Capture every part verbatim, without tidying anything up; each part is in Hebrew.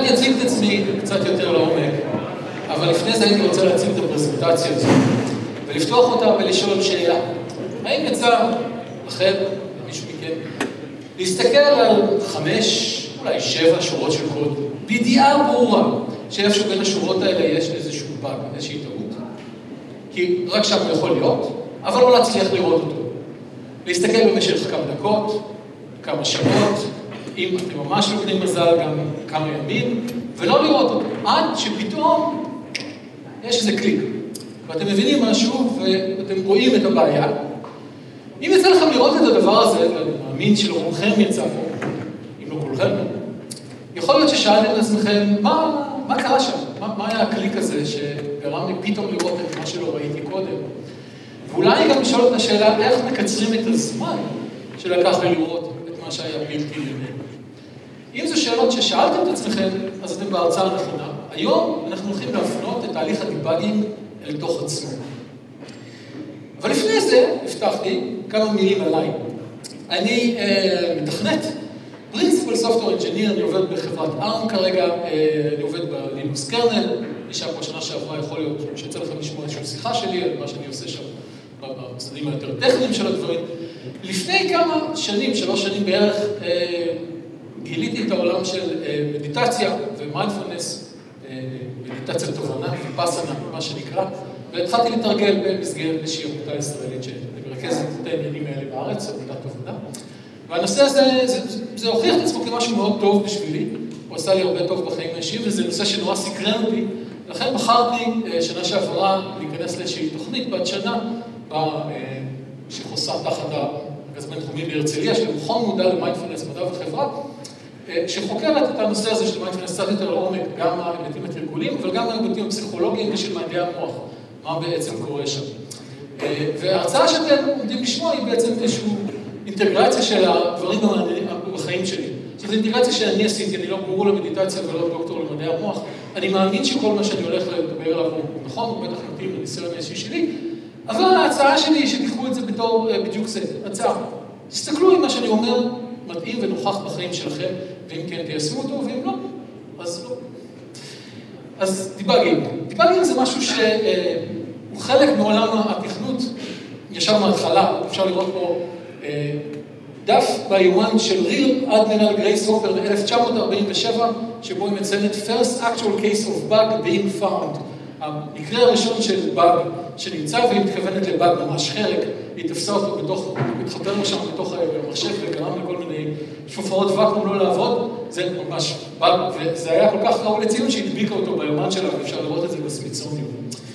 אני אציג את עצמי קצת יותר לעומק, אבל לפני זה הייתי רוצה להציג את הפרזנטציה הזאת, ולפתוח אותה ולשאול שאלה. האם יצא לכם, מישהו מכם, להסתכל על חמש, אולי שבע שורות של קוד, בידיעה ברורה, שאיפשהו בין השורות האלה יש איזשהו באג, איזושהי טעות, כי רק שם הוא יכול להיות, אבל לא להצליח לראות אותו. להסתכל במשך כמה דקות, כמה שעות, אם אתם ממש לוקחים מזל גם כמה ימים, ולא לראות אותו, עד שפתאום יש איזה קליק, ואתם מבינים משהו ואתם רואים את הבעיה. אם יצא לכם לראות את הדבר הזה, ואני מאמין שלכולכם יצא פה, אם לא כולכם, יכול להיות ששאלתם את עצמכם, מה, מה קרה שם? מה, מה היה הקליק הזה שגרם לי פתאום לראות את מה שלא ראיתי קודם? ואולי גם לשאול את השאלה, איך מקצרים את הזמן שלקח לי לראות את מה שהיה בלתי נראה. אם זו שאלות ששאלתם את עצמכם, אז אתם בהרצאה הנכונה. היום אנחנו הולכים להפנות את תהליך הדיבאגינג אל תוך עצמו. אבל לפני זה, הבטחתי כמה מילים עליי. אני אה, מתכנת, Principal Software Engineer, אני עובד בחברת ארם כרגע, אה, אני עובד בלינוקס קרנל, נשאר פה שנה שעברה, יכול להיות שיצא לכם לשמוע איזושהי שיחה שלי, על מה שאני עושה שם בצדדים היותר טכניים של הדברים. לפני כמה שנים, שלוש שנים בערך, אה, גיליתי את העולם של אה, מדיטציה ומיינדפולנס, אה, מדיטציה תובנה ופסנה, מה שנקרא, והתחלתי לתרגל במסגרת איזושהי עמותה ישראלית שמרכזת את העניינים האלה בארץ, עמותת תובנה. והנושא הזה, זה, זה הוכיח את עצמו כמשהו מאוד טוב בשבילי, הוא עשה לי הרבה טוב בחיים האישיים, וזה נושא שנורא סקרן אותי, לכן בחרתי שנה שעברה להיכנס לאיזושהי תוכנית בת שנה, שחוסה תחת המרכז הבינתחומי בהרצליה, של מכון מודע למיינדפולנס, מדע וחברה, שחוקרת את הנושא הזה של מיינדפולנס קצת יותר לעומק, גם ההיבטים התרגוליים, אבל גם ההיבטים הפסיכולוגיים ושל מדעי המוח, מה בעצם קורה שם. וההרצאה שאתם עומדים לשמוע היא בעצם איזושהי אינטגרציה של הדברים בחיים שלי. זאת אינטגרציה שאני עשיתי, אני לא גורו למדיטציה ולא דוקטור למדעי המוח. אני מאמין שכל מה שאני הולך לדבר עליו הוא נכון, הוא בטח מתאים לניסיון האישי שלי, אבל ההצעה שלי היא שתיקחו את זה בתור בדיוק זה, הצעה. תסתכלו אם מה שאני אומר מתאים ונוכח בחיים שלכם, ואם כן תיישמו אותו, ואם לא, אז לא. אז דיבאגינג. דיבאגינג זה משהו שהוא חלק מעולם התכנות, ישר מההתחלה, אפשר לראות פה דף ביומן של ריל אדמירל גרייס הופר ב-אלף תשע מאות ארבעים ושבע, שבו היא מציינת first actual case of bug being found. המקרה הראשון של באג שנמצא, והיא מתכוונת לבאג ממש חרק, היא תפסה אותו בתוך, מתחבר לו שם בתוך המחשב וגרם לכל מיני שופרות ואקום לא לעבוד, זה ממש באג, וזה היה כל כך ראוי לציון שהדביקה אותו ביומן שלה, ואפשר לראות את זה בסמיתסוניון.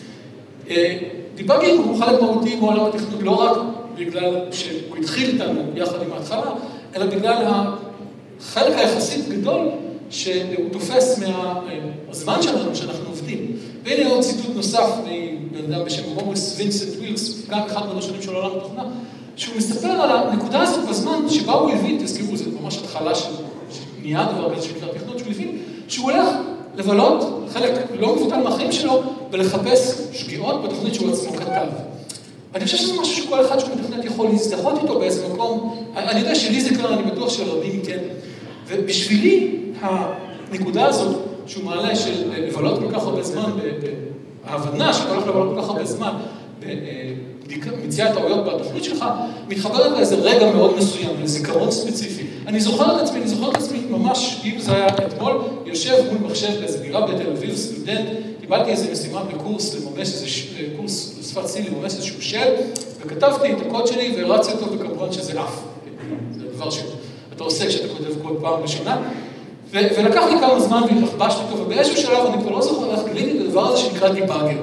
דיבאגינג הוא חלק מהותי מעולם התכנות, לא רק בגלל שהוא התחיל איתנו יחד עם ההתחלה, אלא בגלל החלק היחסית גדול שהוא תופס מהזמן שלנו, שאנחנו עובדים. והנה עוד ציטוט נוסף מבן אדם בשם מוריס וינסנט ווילס, גם אחד מהראשונים של עולם התוכנה, שהוא מספר על הנקודה הזאת בזמן שבה הוא הבין, תזכירו, זה ממש התחלה של נהיה דבר כזה שנקרא תכנות, שהוא הבין שהוא הולך לבלות חלק לא מבוטל מהחיים שלו ולחפש שגיאות בתוכנית שהוא עצמו כתב. אני חושב שזה משהו שכל אחד שהוא מתכנת יכול להזדהות איתו באיזה מקום. אני יודע שלי זה קרה, אני בטוח שלרבים כן. ובשבילי הנקודה הזאת שהוא מעלה של לבלות כל כך הרבה זמן, בהבנה שאתה הולך לבלות כל כך הרבה זמן, במציאת טעויות בתוכנית שלך, מתחברת לאיזה רגע מאוד מסוים, לזיכרון ספציפי. אני זוכר את עצמי, אני זוכר את עצמי ממש, אם זה היה אתמול, יושב מול מחשב באיזה דירה בתל אביב, סטודנט, קיבלתי איזו משימה בקורס לממש איזה קורס לשפת סין, לממש איזשהו של, וכתבתי את הקוד שלי והרצתי אותו, וכמובן שזה אף. זה דבר שאתה עושה כשאתה כותב קוד פעם ראשונה. ולקח לי כמה זמן והתלחבשתי אותו, ובאיזשהו שלב אני כבר לא זוכר איך גיליתי את הדבר הזה שנקרא דיבאגר.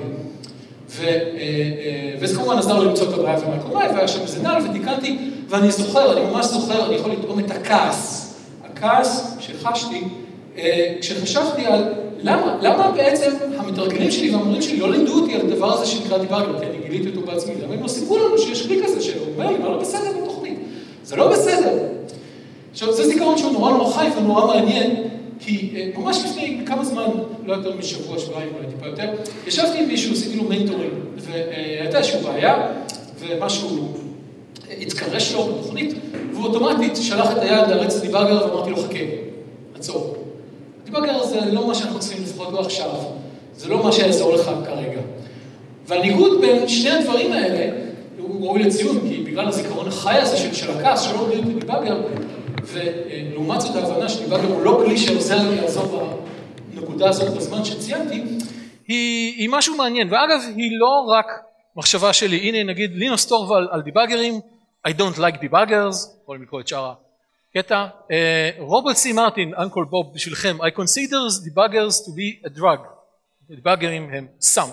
וזה כמובן עזר לי למצוא את הבעיה ומה קורה, והיה שם איזה נעל ותיקנתי, ואני זוכר, אני ממש זוכר, אני יכול לטעום את הכעס. הכעס שחשתי, כשחשבתי על למה, למה בעצם המתרגלים שלי והמורים שלי לא לימדו אותי על הדבר הזה שנקרא דיבאגר, כי אני גיליתי אותו בעצמי, למה הם לא סיפרו לנו שיש כלי כזה שאומר לי, מה לא בסדר בתוכנית? זה לא בסדר. עכשיו, זה זיכרון שהוא נורא נורא חי ונורא מעניין, כי ממש לפני כמה זמן, לא יותר משבוע, שבועיים, אולי טיפה יותר, ישבתי עם מישהו, עשיתי לו מנטורים, והייתה איזושהי בעיה, ומשהו התקרש לו בתוכנית, והוא אוטומטית שלח את היד להריץ את דיבאגר, ואמרתי לו, חכה, עצור. דיבאגר זה לא מה שאנחנו צריכים לפחות לו עכשיו, זה לא מה שיעזור לך כרגע. והניגוד בין שני הדברים האלה, הוא ראוי לציון, כי בגלל הזיכרון החי הזה של, של הכעס, שלא עובדים בדיבאגר, ולעומת זאת ההבנה שדיבאגר הוא לא כלי שעוזר לי לעזור בנקודה הזאת בזמן שציינתי, היא, היא משהו מעניין, ואגב היא לא רק מחשבה שלי, הנה נגיד לינוס טורבאלד על דיבאגרים, I don't like debuggers, יכולים לקרוא את שאר הקטע, רוברט סי מרטין, אנקול בוב בשבילכם, I consider debuggers to be a drug, דיבאגרים הם סם,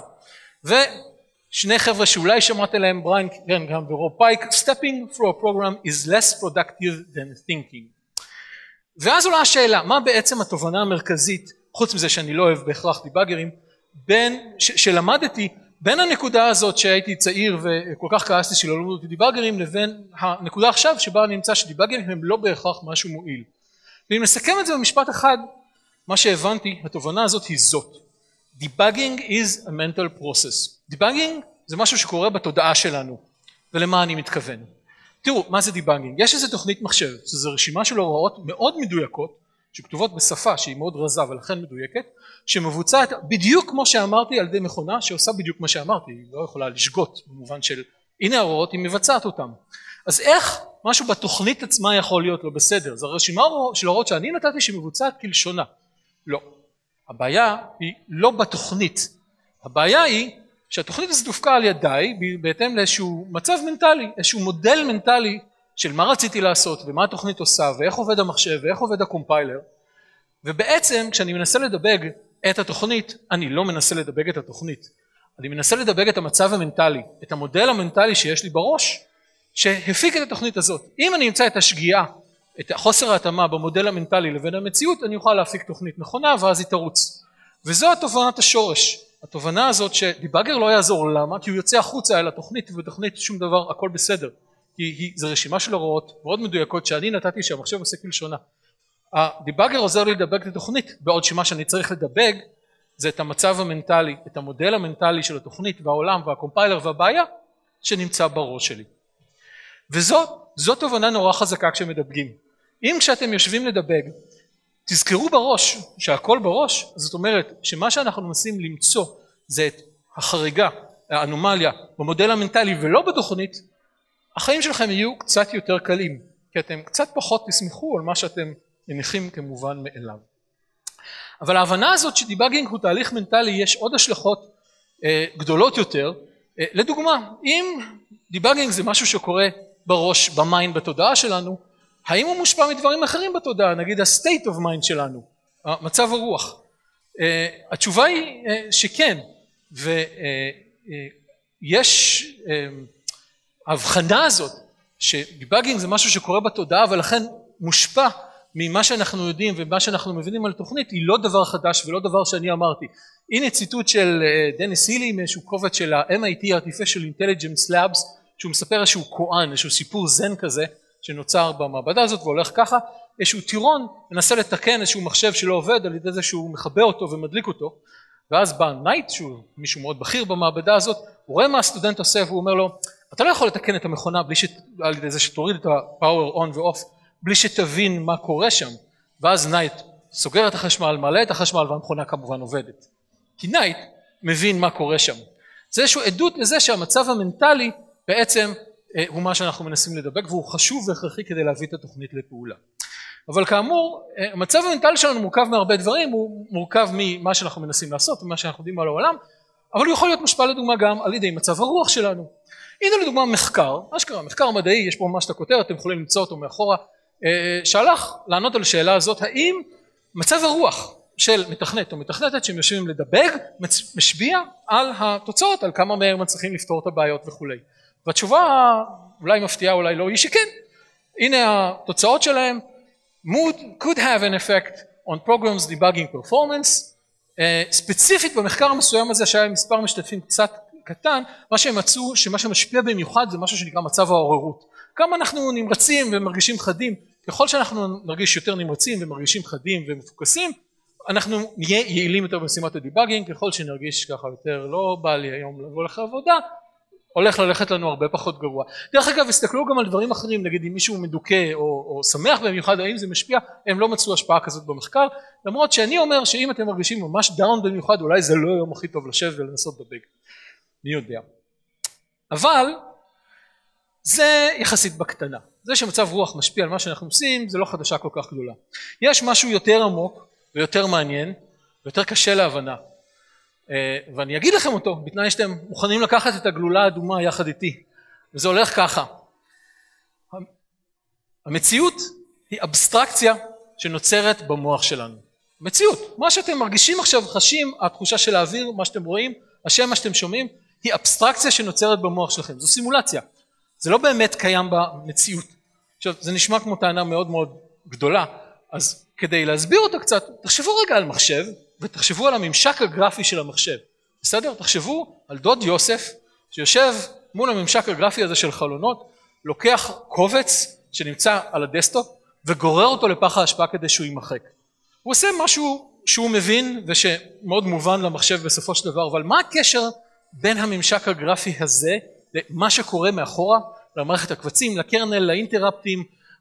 ושני חבר'ה שאולי שמעתם להם, בריין קרנגהם ורוב פייק, stepping through a program is less productive than thinking. ואז עולה השאלה, מה בעצם התובנה המרכזית, חוץ מזה שאני לא אוהב בהכרח דיבאגרים, בין, ש, שלמדתי בין הנקודה הזאת שהייתי צעיר וכל כך כעסתי שלא למדו אותי דיבאגרים, לבין הנקודה עכשיו שבה אני נמצא שדיבאגרים הם לא בהכרח משהו מועיל. ואם נסכם את זה במשפט אחד, מה שהבנתי, התובנה הזאת היא זאת. Debugging is a mental process. Debugging זה משהו שקורה בתודעה שלנו. ולמה אני מתכוון? תראו, מה זה Debugging? יש איזו תוכנית מחשב, שזו רשימה של הוראות מאוד מדויקות, שכתובות בשפה שהיא מאוד רזה ולכן מדויקת, שמבוצעת בדיוק כמו שאמרתי על ידי מכונה שעושה בדיוק מה שאמרתי, היא לא יכולה לשגות במובן של הנה ההוראות, היא מבצעת אותן. אז איך משהו בתוכנית עצמה יכול להיות לא בסדר? זו רשימה של הוראות שאני נתתי שמבוצעת כלשונה. לא. הבעיה היא לא בתוכנית. הבעיה היא שהתוכנית הזאת דופקה על ידיי בהתאם לאיזשהו מצב מנטלי, איזשהו מודל מנטלי של מה רציתי לעשות ומה התוכנית עושה ואיך עובד המחשב ואיך עובד הקומפיילר. ובעצם כשאני מנסה לדבג את התוכנית, אני לא מנסה לדבג את התוכנית. אני מנסה לדבג את המצב המנטלי, את המודל המנטלי שיש לי בראש, שהפיק את התוכנית הזאת. אם אני אמצא את השגיאה, את חוסר ההתאמה במודל המנטלי לבין המציאות, אני אוכל להפיק תוכנית נכונה ואז היא תרוץ. וזו התובנת השורש. התובנה הזאת שדיבאגר לא יעזור, למה? כי הוא יוצא החוצה אל התוכנית, ובתוכנית שום דבר, הכל בסדר. כי זו רשימה של הוראות מאוד מדויקות שאני נתתי שהמחשב עושה כלשונה. הדיבאגר עוזר לי לדבג את התוכנית, בעוד שמה שאני צריך לדבג זה את המצב המנטלי, את המודל המנטלי של התוכנית והעולם והקומפיילר והבעיה שנמצא בראש שלי. וזאת, זאת תובנה נורא חזקה כשמדבגים. אם כשאתם יושבים לדבג, תזכרו בראש שהכל בראש, זאת אומרת שמה שאנחנו מנסים למצוא זה את החריגה, האנומליה במודל המנטלי ולא בתוכנית, החיים שלכם יהיו קצת יותר קלים, כי אתם קצת פחות תסמכו על מה שאתם מניחים כמובן מאליו. אבל ההבנה הזאת שדיבאגינג הוא תהליך מנטלי, יש עוד השלכות אה, גדולות יותר. אה, לדוגמה, אם דיבאגינג זה משהו שקורה בראש, במיינד, בתודעה שלנו, האם הוא מושפע מדברים אחרים בתודעה, נגיד ה-state of mind שלנו, מצב הרוח? אה, התשובה היא אה, שכן, ויש אה, אה, ההבחנה הזאת שדיבאגינג זה משהו שקורה בתודעה ולכן מושפע ממה שאנחנו יודעים ומה שאנחנו מבינים על תוכנית, היא לא דבר חדש ולא דבר שאני אמרתי. הנה ציטוט של דניס הילי מאיזשהו קובץ של ה-אם איי טי Artificial Intelligence Labs, שהוא מספר איזשהו קוראן, איזשהו סיפור זן כזה שנוצר במעבדה הזאת והולך ככה, איזשהו טירון מנסה לתקן איזשהו מחשב שלא עובד על ידי זה שהוא מכבה אותו ומדליק אותו, ואז בא נייט, שהוא מישהו מאוד בכיר במעבדה הזאת, הוא רואה מה הסטודנט עושה והוא אומר לו, אתה לא יכול לתקן את המכונה בלי ש... על ידי זה שתוריד את ה-power on ו-off, בלי שתבין מה קורה שם, ואז נייט סוגר את החשמל, מעלה את החשמל והמכונה כמובן עובדת. כי נייט מבין מה קורה שם. זה איזשהו עדות לזה שהמצב המנטלי בעצם אה, הוא מה שאנחנו מנסים לדבק, והוא חשוב והכרחי כדי להביא את התוכנית לפעולה. אבל כאמור, אה, המצב המנטלי שלנו מורכב מהרבה דברים, הוא מורכב ממה שאנחנו מנסים לעשות, ומה שאנחנו יודעים על העולם, אבל הוא יכול להיות מושפע לדוגמה גם על ידי מצב הרוח שלנו. הנה לדוגמה מחקר, אשכרה, מחקר מדעי, יש פה ממש את הכותרת, אתם יכולים למצוא אותו מאחורה, שהלך לענות על השאלה הזאת, האם מצב הרוח של מתכנת או מתכנתת שהם יושבים לדבג משפיע על התוצאות, על כמה מהר מצליחים לפתור את הבעיות וכו'. והתשובה אולי מפתיעה אולי לא, היא שכן. הנה התוצאות שלהם, mood could have an effect on programs debugging performance, ספציפית במחקר המסוים הזה שהיה מספר משתתפים קצת קטן, מה שהם מצאו שמה שמשפיע במיוחד זה משהו שנקרא מצב העוררות. כמה אנחנו נמרצים ומרגישים חדים, ככל שאנחנו נרגיש יותר נמרצים ומרגישים חדים ומפוקסים, אנחנו נהיה יעילים יותר במשימת הדיבאגינג, ככל שנרגיש ככה יותר לא בא לי היום לבוא לך עבודה, הולך ללכת לנו הרבה פחות גרוע. דרך אגב, הסתכלו גם על דברים אחרים, נגיד אם מישהו מדוכא או, או שמח במיוחד, האם זה משפיע, הם לא מצאו השפעה כזאת במחקר, למרות שאני אומר שאם אתם מרגישים ממש דאון במיוחד, אולי זה לא היום הכי טוב לשבת ולנסות דבג. מי יודע. אבל זה יחסית בקטנה. זה שמצב רוח משפיע על מה שאנחנו עושים, זה לא חדשה כל כך גדולה. יש משהו יותר עמוק ויותר מעניין, ויותר קשה להבנה. ואני אגיד לכם אותו, בתנאי שאתם מוכנים לקחת את הגלולה האדומה יחד איתי. וזה הולך ככה. המציאות היא אבסטרקציה שנוצרת במוח שלנו. מציאות, מה שאתם מרגישים עכשיו, חשים, התחושה של האוויר, מה שאתם רואים, השם, מה שאתם שומעים, היא אבסטרקציה שנוצרת במוח שלכם. זו סימולציה. זה לא באמת קיים במציאות. עכשיו, זה נשמע כמו טענה מאוד מאוד גדולה, אז כדי להסביר אותה קצת, תחשבו רגע על מחשב, ותחשבו על הממשק הגרפי של המחשב. בסדר? תחשבו על דוד יוסף, שיושב מול הממשק הגרפי הזה של חלונות, לוקח קובץ שנמצא על הדסטופ, וגורר אותו לפח ההשפעה כדי שהוא יימחק. הוא עושה משהו שהוא מבין, ושמאוד מובן למחשב בסופו של דבר, אבל מה הקשר בין הממשק הגרפי הזה, למה שקורה מאחורה, למערכת הקבצים, לקרנל, לאינטראפטים,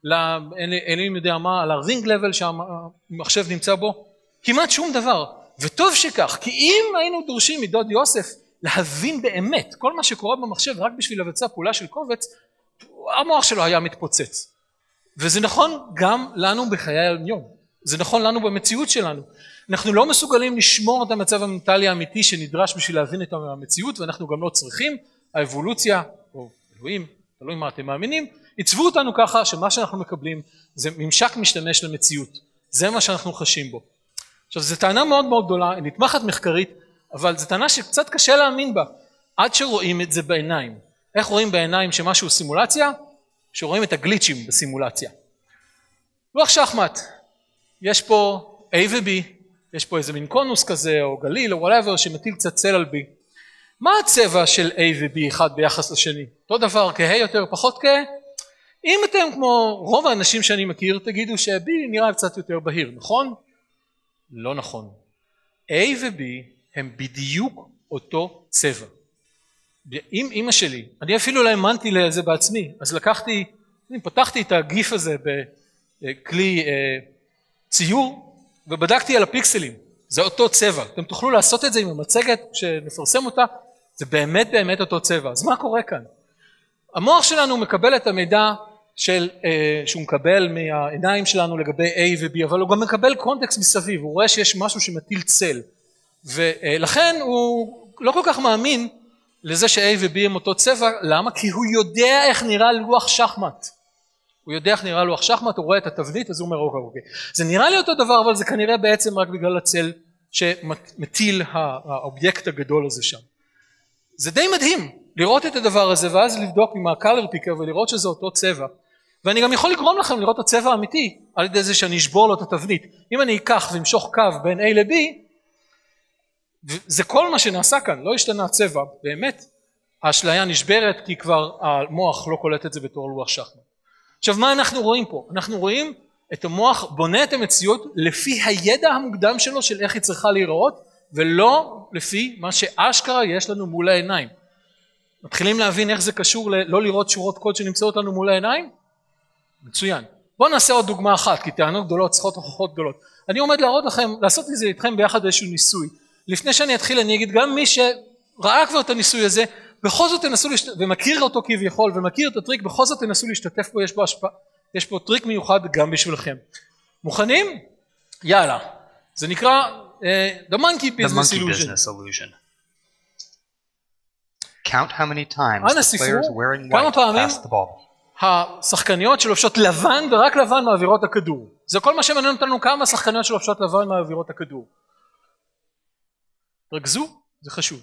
לאלים יודע מה, לרינג לבל שהמחשב נמצא בו, כמעט שום דבר. וטוב שכך, כי אם היינו דורשים מדוד יוסף להבין באמת כל מה שקורה במחשב רק בשביל לבצע פעולה של קובץ, המוח שלו היה מתפוצץ. וזה נכון גם לנו בחיי היום. זה נכון לנו במציאות שלנו. אנחנו לא מסוגלים לשמור את המצב המנטלי האמיתי שנדרש בשביל להבין את המציאות, ואנחנו גם לא צריכים. האבולוציה, או אלוהים, תלוי מה אתם מאמינים, עיצבו אותנו ככה שמה שאנחנו מקבלים זה ממשק משתמש למציאות. זה מה שאנחנו חשים בו. עכשיו, זו טענה מאוד מאוד גדולה, היא נתמכת מחקרית, אבל זו טענה שקצת קשה להאמין בה, עד שרואים את זה בעיניים. איך רואים בעיניים שמשהו סימולציה? שרואים את הגליצ'ים בסימולציה. לוח שחמט, יש פה A ו-B, יש פה איזה מין קונוס כזה, או גליל, או whatever, שמטיל קצת צל על B. מה הצבע של A ו-B אחד ביחס לשני? אותו דבר, כהה יותר, פחות כהה? אם אתם כמו רוב האנשים שאני מכיר, תגידו ש-B נראה קצת יותר בהיר, נכון? לא נכון. A ו-B הם בדיוק אותו צבע. עם אמא שלי, אני אפילו לא האמנתי לזה בעצמי, אז לקחתי, אני פתחתי את הגיף הזה בכלי אה, ציור, ובדקתי על הפיקסלים, זה אותו צבע. אתם תוכלו לעשות את זה עם המצגת, כשנפרסם אותה, זה באמת באמת אותו צבע. אז מה קורה כאן? המוח שלנו מקבל את המידע של, אה, שהוא מקבל מהעיניים שלנו לגבי A ו-B, אבל הוא גם מקבל קונטקסט מסביב, הוא רואה שיש משהו שמטיל צל, ולכן הוא לא כל כך מאמין לזה ש-A ו-B הם אותו צבע. למה? כי הוא יודע איך נראה לוח שחמט. הוא יודע איך נראה לוח שחמט, הוא רואה את התבנית, אז הוא אומר, אוקיי, אוקיי. זה נראה לי אותו דבר, אבל זה כנראה בעצם רק בגלל הצל שמטיל האובייקט הגדול הזה שם. זה די מדהים לראות את הדבר הזה, ואז לבדוק עם ה-color picker ולראות שזה אותו צבע. ואני גם יכול לגרום לכם לראות את הצבע האמיתי, על ידי זה שאני אשבור לו את התבנית. אם אני אקח ומשוך קו בין A ל-B, זה כל מה שנעשה כאן, לא השתנה הצבע, באמת האשליה נשברת כי כבר המוח לא קולט את זה בתור לוח שחמט. עכשיו, מה אנחנו רואים פה? אנחנו רואים את המוח בונה את המציאות לפי הידע המוקדם שלו של איך היא צריכה להיראות, ולא לפי מה שאשכרה יש לנו מול העיניים. מתחילים להבין איך זה קשור ללא לראות שורות קוד שנמצאות לנו מול העיניים? מצוין. בואו נעשה עוד דוגמה אחת, כי טענות גדולות צריכות הוכחות גדולות. אני עומד להראות לכם, לעשות את זה איתכם ביחד איזשהו ניסוי. לפני שאני אתחיל אני אגיד, גם מי שראה כבר את הניסוי הזה, בכל זאת תנסו להשתתף, ומכיר אותו כביכול, ומכיר את הטריק, בכל זאת תנסו להשתתף בו, יש פה השפעה, יש פה טריק מיוחד גם בשבילכם. מוכנים? יאללה. זה נקרא uh, The Monkey Business Illusion. Count how many times the players wearing white pass the ball. השחקניות שלובשות לבן ורק לבן מעבירות הכדור. זה כל מה שמעניין אותנו, כמה שחקניות שלובשות לבן מעבירות הכדור. רגזו, זה חשוב.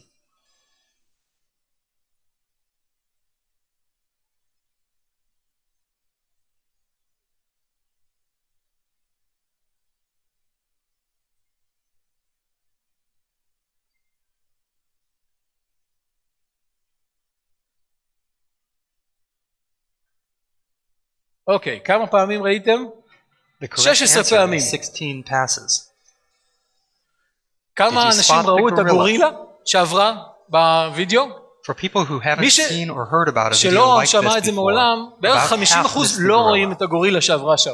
אוקיי, כמה פעמים ראיתם? שש עשרה פעמים. sixteen passes. כמה אנשים ראו את הגורילה שעברה בווידאו? For people who haven't seen or heard about a video שלא like שמע את this זה מעולם, before, בערך about חמישים half אחוז this is the לא רואים gorilla. את הגורילה שעברה שם.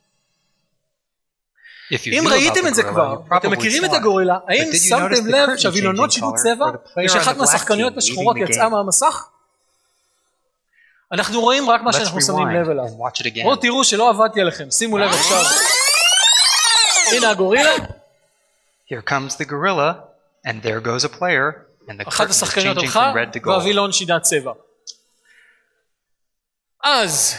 If you אם knew about ראיתם the את זה gorilla, כבר, you אתם probably מכירים את saw it. הגורילה, But האם did you שמתם notice the לב curtain שהווילונות changing שינו color, צבע, or the player on ושאחת the black מהשחקניות team השחורות leaving the יצאה game? מהמסך? אנחנו רואים רק מה Let's שאנחנו שמים rewind לב אליו. and watch it again. בואו תראו שלא עבדתי עליכם, שימו לב עכשיו. הנה הגורילה. Here comes the gorilla, and there goes a player, and the אחת curtain is השחקניות changing הלכה, from red to gold. והווילון שינה צבע. אז,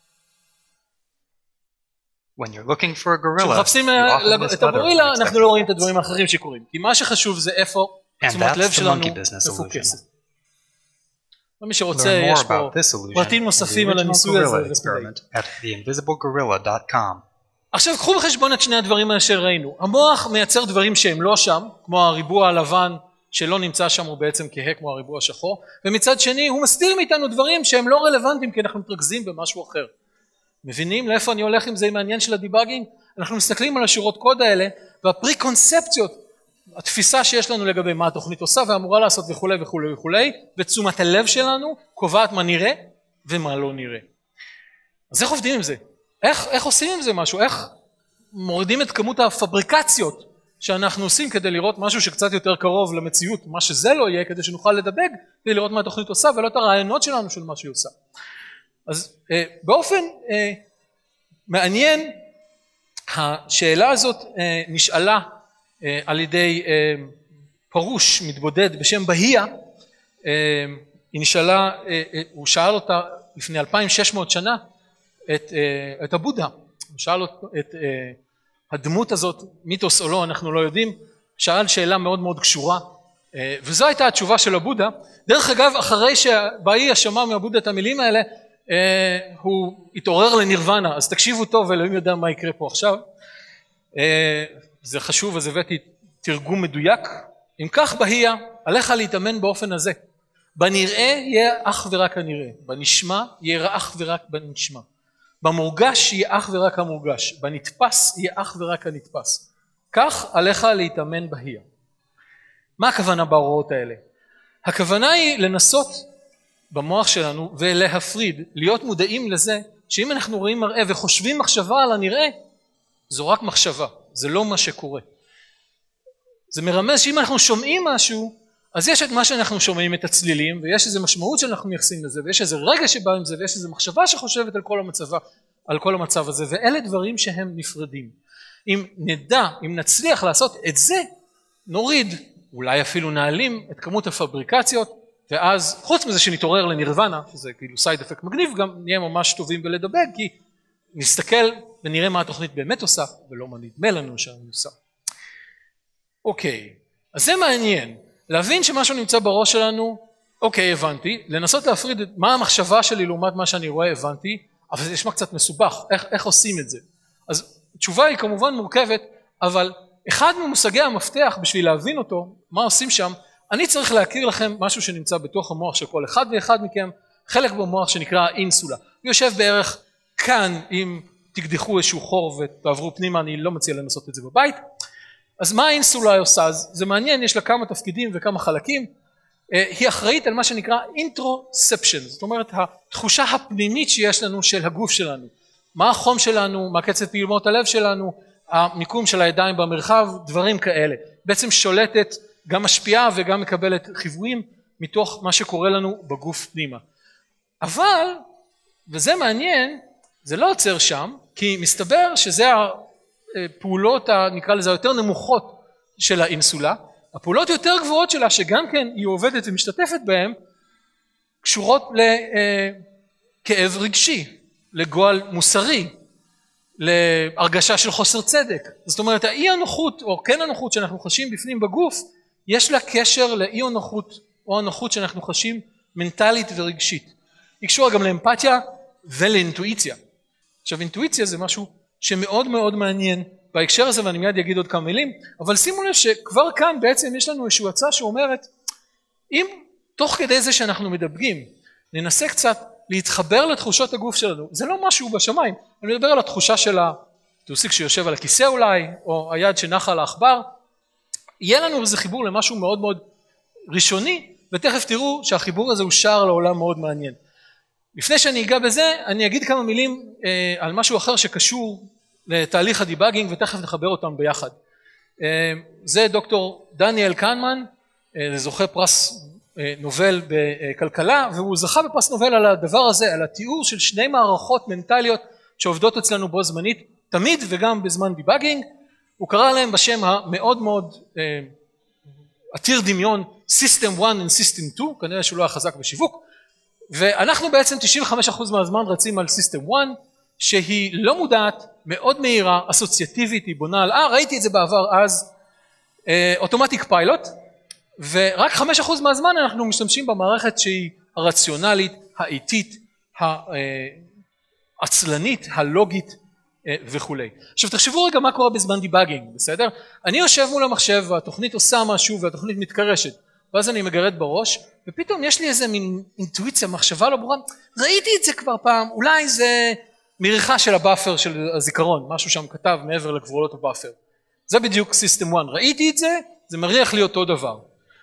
When you're looking for a gorilla, כשמחפשים you often miss את other הגורילה, אנחנו unexpected לא רואים את events. הדברים האחרים שקורים. כי מה שחשוב זה איפה And תשומת that's לב the שלנו monkey business מפוקסת. illusion. ומי שרוצה, Learn more יש פה about this illusion פרטים in the נוספים על original הניסוי הזה. gorilla experiment at the invisible gorilla dot com. עכשיו, קחו בחשבון את שני הדברים האלה שראינו. המוח מייצר דברים שהם לא שם, כמו הריבוע הלבן שלא נמצא שם, הוא בעצם כהה כמו הריבוע השחור, ומצד שני הוא מסתיר מאיתנו דברים שהם לא רלוונטיים, כי אנחנו מתרכזים במשהו אחר. מבינים לאיפה אני הולך עם זה, עם העניין של הדיבאגינג? אנחנו מסתכלים על השורות קוד האלה, והפרי-קונספציות, התפיסה שיש לנו לגבי מה התוכנית עושה ואמורה לעשות וכו' וכו' וכו', ותשומת הלב שלנו קובעת מה נראה ומה לא נראה. אז איך עובדים עם זה? איך, איך עושים עם זה משהו? איך מורידים את כמות הפבריקציות שאנחנו עושים כדי לראות משהו שקצת יותר קרוב למציאות, מה שזה לא יהיה, כדי שנוכל לדבג, כדי לראות מה התוכנית עושה ולא את הרעיונות שלנו של מה שהיא עושה. אז אה, באופן אה, מעניין, השאלה הזאת אה, נשאלה אה, על ידי אה, פרוש מתבודד בשם בהיה, אה, היא נשאלה, אה, אה, הוא שאל אותה לפני אלפיים ושש מאות שנה, את, אה, את הבודה, הוא שאל את, את אה, הדמות הזאת, מיתוס או לא, אנחנו לא יודעים, שאל שאלה מאוד מאוד קשורה, אה, וזו הייתה התשובה של הבודה. דרך אגב, אחרי שבהיה שמע מהבודה את המילים האלה, אה, הוא התעורר לנירוונה, אז תקשיבו טוב, אלוהים יודע מה יקרה פה עכשיו. אה, זה חשוב, אז הבאתי תרגום מדויק. אם כך בהיה, עליך להתאמן באופן הזה. בנראה יהיה אך ורק הנראה, בנשמע יהיה אך ורק בנשמע. במורגש יהיה אך ורק המורגש, בנתפס יהיה אך ורק הנתפס. כך עליך להתאמן בהיה. מה הכוונה בהוראות האלה? הכוונה היא לנסות במוח שלנו ולהפריד, להיות מודעים לזה שאם אנחנו רואים מראה וחושבים מחשבה על הנראה, זו רק מחשבה, זה לא מה שקורה. זה מרמז שאם אנחנו שומעים משהו, אז יש את מה שאנחנו שומעים, את הצלילים, ויש איזו משמעות שאנחנו מייחסים לזה, ויש איזה רגע שבא עם זה, ויש איזו מחשבה שחושבת על כל המצב, על כל המצב הזה, ואלה דברים שהם נפרדים. אם נדע, אם נצליח לעשות את זה, נוריד, אולי אפילו נעלים את כמות הפבריקציות, ואז חוץ מזה שנתעורר לנירוונה, שזה כאילו סייד אפקט מגניב, גם נהיה ממש טובים בלדבג, כי נסתכל ונראה מה התוכנית באמת עושה, ולא מה נדמה לנו שאני עושה. אוקיי, אז זה מעניין. להבין שמשהו נמצא בראש שלנו, אוקיי, הבנתי, לנסות להפריד מה המחשבה שלי לעומת מה שאני רואה, הבנתי, אבל זה נשמע קצת מסובך, איך, איך עושים את זה? אז התשובה היא כמובן מורכבת, אבל אחד ממושגי המפתח בשביל להבין אותו, מה עושים שם, אני צריך להכיר לכם משהו שנמצא בתוך המוח של כל אחד ואחד מכם, חלק במוח שנקרא אינסולה. הוא יושב בערך כאן, אם תקדחו איזשהו חור ותעברו פנימה, אני לא מציע לנסות את זה בבית. אז מה האינסולה עושה? זה מעניין, יש לה כמה תפקידים וכמה חלקים. היא אחראית על מה שנקרא אינטרוספשן, זאת אומרת התחושה הפנימית שיש לנו של הגוף שלנו. מה החום שלנו, מה קצב פעימות הלב שלנו, המיקום של הידיים במרחב, דברים כאלה. בעצם שולטת, גם משפיעה וגם מקבלת חיוויים מתוך מה שקורה לנו בגוף פנימה. אבל, וזה מעניין, זה לא עוצר שם, כי מסתבר שזה הפעולות, נקרא לזה, יותר נמוכות של האינסולה, הפעולות יותר גבוהות שלה, שגם כן היא עובדת ומשתתפת בהן, קשורות לכאב רגשי, לגועל מוסרי, להרגשה של חוסר צדק. זאת אומרת, האי הנוחות או כן הנוחות שאנחנו חשים בפנים בגוף, יש לה קשר לאי הנוחות או הנוחות שאנחנו חשים מנטלית ורגשית. היא קשורה גם לאמפתיה ולאינטואיציה. עכשיו, אינטואיציה זה משהו שמאוד מאוד מעניין בהקשר הזה, ואני מיד אגיד עוד כמה מילים, אבל שימו לב שכבר כאן בעצם יש לנו איזושהי הצעה שאומרת, אם תוך כדי זה שאנחנו מדבגים, ננסה קצת להתחבר לתחושות הגוף שלנו, זה לא משהו בשמיים, אני מדבר על התחושה של הטוסיק שיושב על הכיסא אולי, או היד שנחה על העכבר, יהיה לנו איזה חיבור למשהו מאוד מאוד ראשוני, ותכף תראו שהחיבור הזה הוא שער לעולם מאוד מעניין. לפני שאני אגע בזה, אני אגיד כמה מילים אה, על משהו אחר שקשור לתהליך הדיבאגינג, ותכף נחבר אותם ביחד. אה, זה דוקטור דניאל קנמן, אה, זוכה פרס אה, נובל בכלכלה, והוא זכה בפרס נובל על הדבר הזה, על התיאור של שני מערכות מנטליות שעובדות אצלנו בו זמנית, תמיד וגם בזמן דיבאגינג. הוא קרא להם בשם המאוד מאוד אה, עתיר דמיון, System אחת and System שתיים, כנראה שהוא לא היה חזק בשיווק, ואנחנו בעצם תשעים וחמישה אחוז מהזמן רצים על System אחת, שהיא לא מודעת, מאוד מהירה, אסוציאטיבית, היא בונה על, אה ראיתי את זה בעבר אז, אוטומטיק פיילוט, ורק חמישה אחוז מהזמן אנחנו משתמשים במערכת שהיא הרציונלית, האיטית, העצלנית, הלוגית וכולי. עכשיו תחשבו רגע מה קורה בזמן דיבאגינג, בסדר? אני יושב מול המחשב והתוכנית עושה משהו והתוכנית מתקרשת, ואז אני מגרד בראש, ופתאום יש לי איזה מין אינטואיציה, מחשבה לא ברורה, ראיתי את זה כבר פעם, אולי זה מריחה של הבאפר של הזיכרון, משהו שם כתב מעבר לגבולות הבאפר. זה בדיוק סיסטם אחת, ראיתי את זה, זה מריח לי אותו דבר.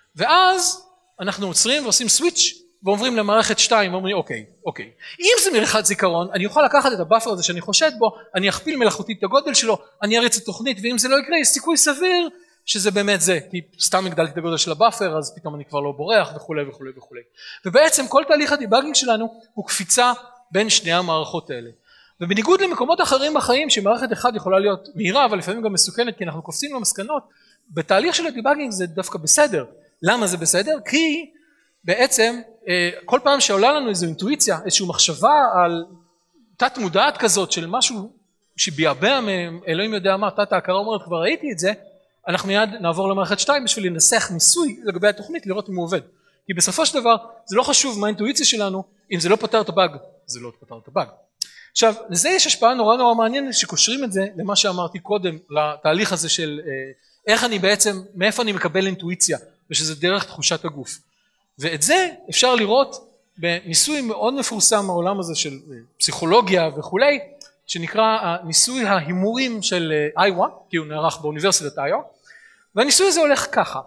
ואז אנחנו עוצרים ועושים סוויץ' ועוברים למערכת שתיים ואומרים אוקיי, אוקיי. אם זה מריחת זיכרון, אני אוכל לקחת את הבאפר הזה שאני חושד בו, אני אכפיל מלאכותית את הגודל שלו, אני אריץ את התוכנית, ואם זה לא יקרה, יש סיכוי סביר שזה באמת זה, כי סתם הגדלתי את הגודל של הבאפר, אז פתאום אני כבר לא בורח וכולי וכולי וכולי. ובעצם כל תהליך הדיבאגינג שלנו הוא קפיצה בין שני המערכות האלה. ובניגוד למקומות אחרים בחיים, שמערכת אחת יכולה להיות מהירה, אבל לפעמים גם מסוכנת, כי אנחנו קופצים למסקנות, בתהליך של הדיבאגינג זה דווקא בסדר. למה זה בסדר? כי בעצם כל פעם שעולה לנו איזו אינטואיציה, איזושהי מחשבה על תת מודעת כזאת של משהו שביעבע מאלוהים יודע מה, תת ההכרה אומרת כבר ראיתי את זה, אנחנו מיד נעבור למערכת שתיים בשביל לנסח ניסוי לגבי התוכנית לראות אם הוא עובד. כי בסופו של דבר זה לא חשוב מה האינטואיציה שלנו, אם זה לא פותר את הבאג, זה לא פותר את הבאג. עכשיו לזה יש השפעה נורא נורא מעניינת שקושרים את זה למה שאמרתי קודם, לתהליך הזה של איך אני בעצם, מאיפה אני מקבל אינטואיציה, ושזה דרך תחושת הגוף. ואת זה אפשר לראות בניסוי מאוד מפורסם מהעולם הזה של פסיכולוגיה וכולי, שנקרא הניסוי ההימורים של איווה, כי הוא נערך באוניברסיטת איווה, והניסוי הזה הולך ככה,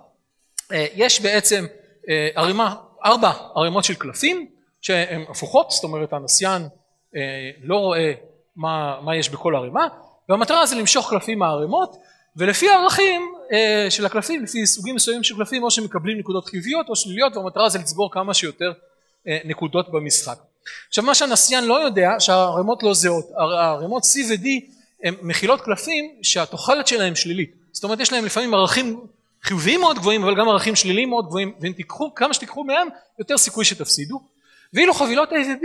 יש בעצם ערימה, ארבע ערימות של קלפים שהן הפוכות, זאת אומרת הנסיין לא רואה מה, מה יש בכל ערימה, והמטרה זה למשוך קלפים מהערימות, ולפי הערכים של הקלפים, לפי סוגים מסוימים של קלפים, או שמקבלים נקודות חיוביות או שליליות, והמטרה זה לצבור כמה שיותר נקודות במשחק. עכשיו מה שהנסיין לא יודע, שהערימות לא זהות, הערימות C ו-D הן מכילות קלפים שהתוחלת שלהם שלילית, זאת אומרת יש להם לפעמים ערכים חיוביים מאוד גבוהים, אבל גם ערכים שליליים מאוד גבוהים, ואם תיקחו, כמה שתיקחו מהם, יותר סיכוי שתפסידו, ואילו חבילות A ו-B,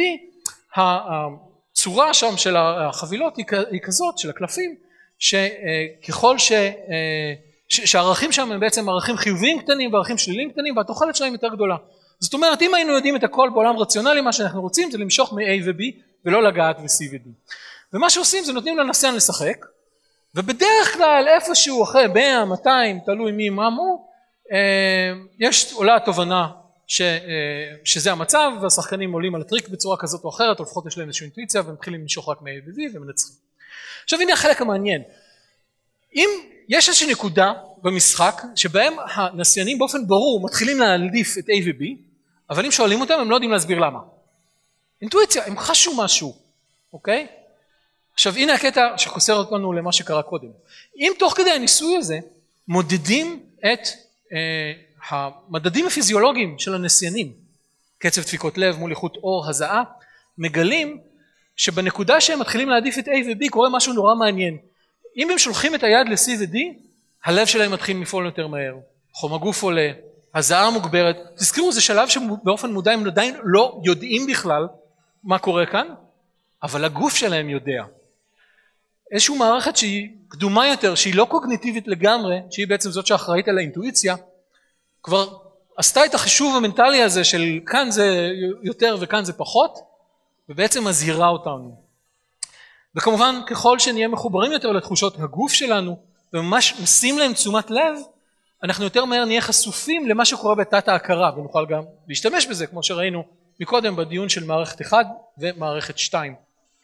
הצורה שם של החבילות היא כזאת, של הקלפים, שככל ש... שהערכים שם הם בעצם ערכים חיוביים קטנים וערכים שליליים קטנים, והתוחלת שלהם יותר גדולה. זאת אומרת, אם היינו יודעים את הכל בעולם רציונלי, מה שאנחנו רוצים זה למשוך מ-A ו-B, ולא לגעת ב-C ו-D. ומה שעושים זה נותנים לנסיין לשחק, ובדרך כלל איפשהו אחרי מאה, מאתיים, תלוי מי מה מו, יש עולה התובנה ש, שזה המצב, והשחקנים עולים על הטריק בצורה כזאת או אחרת, או לפחות יש להם איזושהי אינטואיציה, והם מתחילים למשוך רק מ-A ו-B ומנצחים. עכשיו הנה החלק המעניין, אם יש איזושהי נקודה במשחק שבהם הנסיינים באופן ברור מתחילים להעדיף את A ו-B, אבל אם שואלים אותם הם לא יודעים להסביר למה. אינטואיציה, הם חשו משהו, אוקיי? עכשיו הנה הקטע שחוסר אותנו למה שקרה קודם. אם תוך כדי הניסוי הזה מודדים את אה, המדדים הפיזיולוגיים של הנסיינים, קצב דפיקות לב מול איכות אור, הזעה, מגלים שבנקודה שהם מתחילים להעדיף את A ו-B קורה משהו נורא מעניין. אם הם שולחים את היד ל-C ו-D, הלב שלהם מתחיל לפעול יותר מהר, חום הגוף עולה, הזעה מוגברת. תזכרו, זה שלב שבאופן מודע הם עדיין לא יודעים בכלל מה קורה כאן, אבל הגוף שלהם יודע. איזושהי מערכת שהיא קדומה יותר, שהיא לא קוגניטיבית לגמרי, שהיא בעצם זאת שאחראית על האינטואיציה, כבר עשתה את החישוב המנטלי הזה של כאן זה יותר וכאן זה פחות, ובעצם מזהירה אותנו. וכמובן ככל שנהיה מחוברים יותר לתחושות הגוף שלנו, וממש נשים להם תשומת לב, אנחנו יותר מהר נהיה חשופים למה שקורה בתת ההכרה, ונוכל גם להשתמש בזה, כמו שראינו מקודם בדיון של מערכת אחת ומערכת שתיים.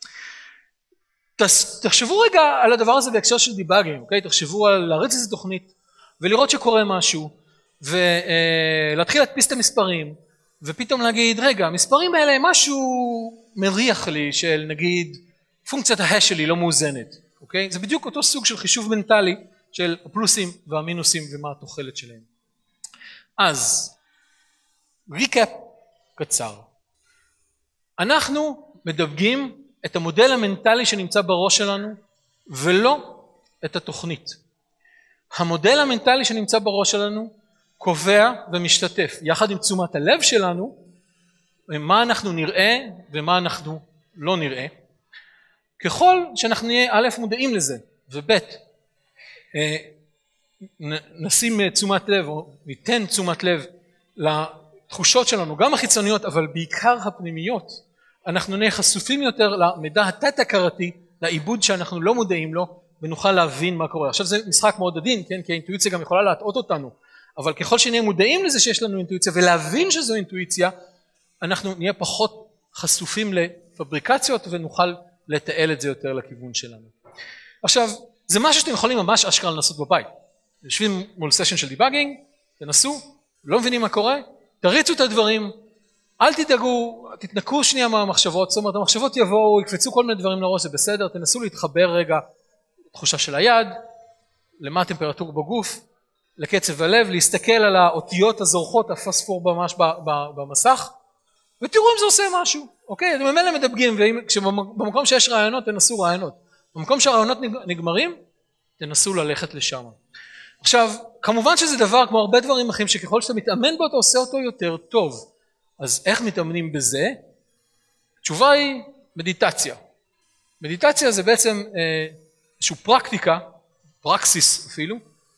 תחשבו רגע על הדבר הזה בהקשר של דיבאגינג, אוקיי? תחשבו על להריץ איזו תוכנית, ולראות שקורה משהו, ולהתחיל להדפיס את המספרים, ופתאום להגיד, רגע, המספרים האלה הם משהו מריח לי של נגיד פונקציית ההש שלי לא מאוזנת, אוקיי? זה בדיוק אותו סוג של חישוב מנטלי של הפלוסים והמינוסים ומה התוחלת שלהם. אז, ריקאפ קצר. אנחנו מדבגים את המודל המנטלי שנמצא בראש שלנו, ולא את התוכנית. המודל המנטלי שנמצא בראש שלנו קובע ומשתתף יחד עם תשומת הלב שלנו מה אנחנו נראה ומה אנחנו לא נראה. ככל שאנחנו נהיה א' מודעים לזה וב' נשים תשומת לב או ניתן תשומת לב לתחושות שלנו גם החיצוניות אבל בעיקר הפנימיות, אנחנו נהיה חשופים יותר למידע התת-הכרתי, לעיבוד שאנחנו לא מודעים לו ונוכל להבין מה קורה. עכשיו זה משחק מאוד עדין, כן? כי האינטואיציה גם יכולה להטעות אותנו, אבל ככל שנהיה מודעים לזה שיש לנו אינטואיציה ולהבין שזו אינטואיציה, אנחנו נהיה פחות חשופים לפבריקציות ונוכל לתעל את זה יותר לכיוון שלנו. עכשיו, זה משהו שאתם יכולים ממש אשכרה לנסות בבית. יושבים מול סשן של דיבאגינג, תנסו, לא מבינים מה קורה, תריצו את הדברים, אל תדאגו, תתנקו שנייה מהמחשבות, זאת אומרת, המחשבות יבואו, יקפצו כל מיני דברים לראש, זה בסדר, תנסו להתחבר רגע, תחושה של היד, למה הטמפרטורה בגוף, לקצב הלב, להסתכל על האותיות הזורחות, הפספור ממש במסך, ותראו אם זה עושה משהו, אוקיי? אתם ממילא מדבגים, ובמקום שיש רעיונות, תנסו רעיונות. במקום שהרעיונות נגמרים, תנסו ללכת לשם. עכשיו, כמובן שזה דבר, כמו הרבה דברים אחרים, שככל שאתה מתאמן בו, אתה עושה אותו יותר טוב. אז איך מתאמנים בזה? התשובה היא מדיטציה. מדיטציה זה בעצם איזושהי פרקטיקה, פרקסיס אפילו,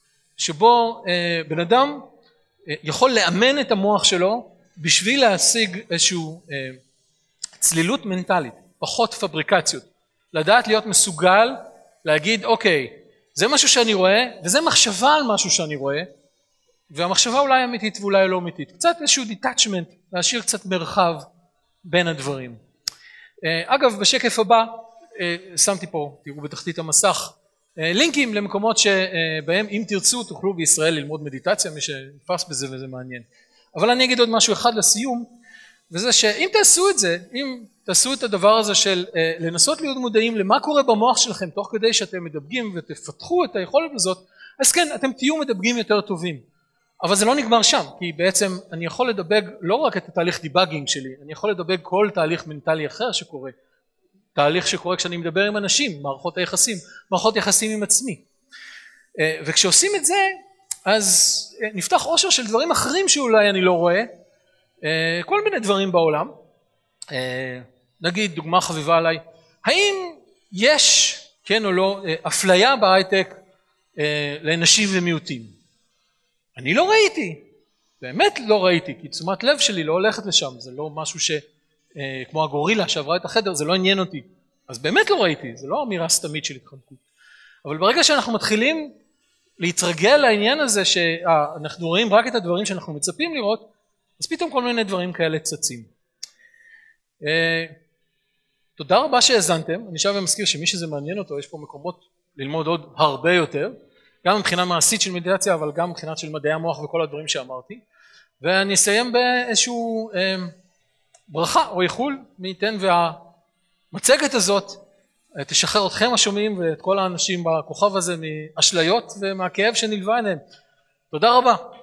שבו אה, בן אדם אה, יכול לאמן את המוח שלו בשביל להשיג איזושהי אה, צלילות מנטלית, פחות פבריקציות, לדעת להיות מסוגל להגיד אוקיי, זה משהו שאני רואה וזה מחשבה על משהו שאני רואה, והמחשבה אולי אמיתית ואולי לא אמיתית, קצת איזשהו דיטאצ'מנט, להשאיר קצת מרחב בין הדברים. אה, אגב בשקף הבא אה, שמתי פה, תראו בתחתית המסך, לינקים למקומות שבהם אם תרצו תוכלו בישראל ללמוד מדיטציה, מי שנתפס בזה וזה מעניין. אבל אני אגיד עוד משהו אחד לסיום, וזה שאם תעשו את זה, אם תעשו את הדבר הזה של לנסות להיות מודעים למה קורה במוח שלכם תוך כדי שאתם מדבגים ותפתחו את היכולת הזאת, אז כן, אתם תהיו מדבגים יותר טובים. אבל זה לא נגמר שם, כי בעצם אני יכול לדבג לא רק את התהליך דיבאגינג שלי, אני יכול לדבג כל תהליך מנטלי אחר שקורה. תהליך שקורה כשאני מדבר עם אנשים, מערכות היחסים, מערכות יחסים עם עצמי. וכשעושים את זה, אז נפתח עושר של דברים אחרים שאולי אני לא רואה, כל מיני דברים בעולם. נגיד, דוגמה חביבה עליי, האם יש, כן או לא, אפליה בהייטק לנשים ומיעוטים? אני לא ראיתי, באמת לא ראיתי, כי תשומת לב שלי לא הולכת לשם, זה לא משהו ש... כמו הגורילה שעברה את החדר, זה לא עניין אותי. אז באמת לא ראיתי, זה לא אמירה סתמית של התחמקות. אבל ברגע שאנחנו מתחילים להתרגל לעניין הזה, שאנחנו רואים רק את הדברים שאנחנו מצפים לראות, אז פתאום כל מיני דברים כאלה צצים. תודה רבה שהאזנתם, אני שב ומזכיר שמי שזה מעניין אותו, יש פה מקומות ללמוד עוד הרבה יותר, גם מבחינה מעשית של מדיטציה, אבל גם מבחינת של מדעי המוח וכל הדברים שאמרתי. ואני אסיים באיזשהו... ברכה או איחול, מי ייתן והמצגת הזאת תשחרר אתכם השומעים ואת כל האנשים בכוכב הזה מאשליות ומהכאב שנלווה אליהם. תודה רבה.